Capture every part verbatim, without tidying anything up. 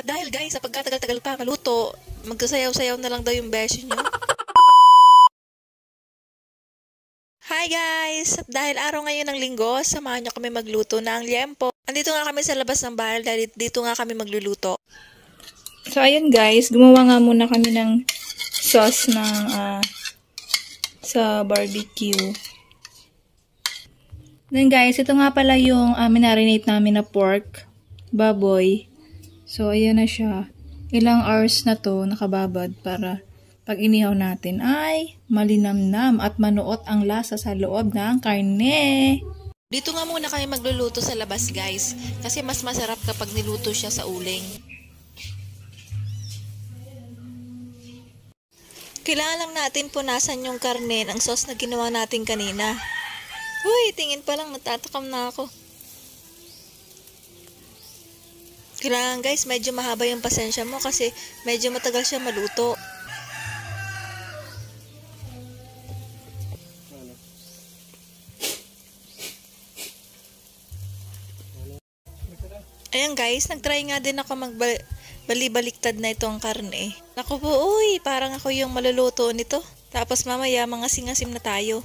Dahil guys, sa pagkatagal-tagal pa maluto, magsasayaw-sayaw na lang daw yung beshi nyo. Hi guys! At dahil araw ngayon ng linggo, samahan nyo kami magluto ng liempo. Andito nga kami sa labas ng bahay dahil dito nga kami magluluto. So ayun guys, gumawa nga muna kami ng sauce ng uh, sa barbecue. Then guys, ito nga pala yung uh, minarinate namin na pork, baboy. So ayan na siya. Ilang hours na to nakababad para pag inihaw natin ay malinamnam at manuot ang lasa sa loob ng karne. Dito nga muna kami magluluto sa labas guys, kasi mas masarap kapag niluto siya sa uling. Kailangan lang natin punasan yung karne ng sauce na ginawa natin kanina. Uy, tingin pa lang, natatakam na ako. Kailangan guys, medyo mahaba yung pasensya mo kasi medyo matagal siya maluto. Ayan guys, nagtry nga din ako magbali-baliktad na itong karne. Naku po, uy, parang ako yung maluluto nito. Tapos mamaya mga singasim na tayo.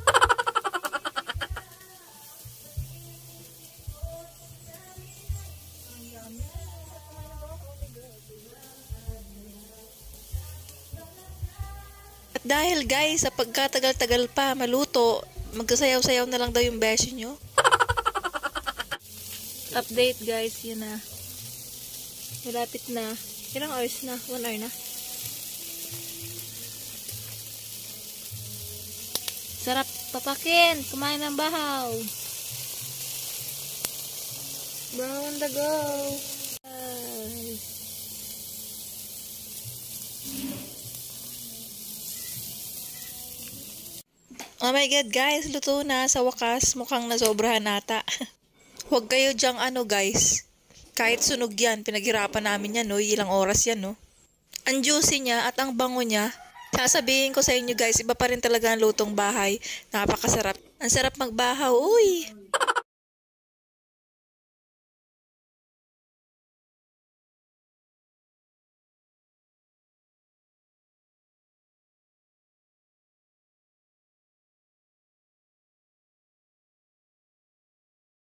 At dahil guys, sa pagkatagal-tagal pa maluto, magsasayaw-sayaw na lang daw yung beshi nyo. Update guys, yun na. Malapit na. Ilang hours na? One hour na. Sarap papakin. Kumain ng bahaw. Brown the go. Ay. Oh my god guys, luto na. Sa wakas, mukhang nasobrahan nata. Huwag kayo dyang ano guys. Kahit sunog yan, pinaghirapan namin yan, no? Ilang oras yan, no? Ang juicy niya at ang bango niya, sasabihin ko sa inyo guys, iba pa rin talaga ang lutong bahay. Napakasarap. Ang sarap magbahaw, uy!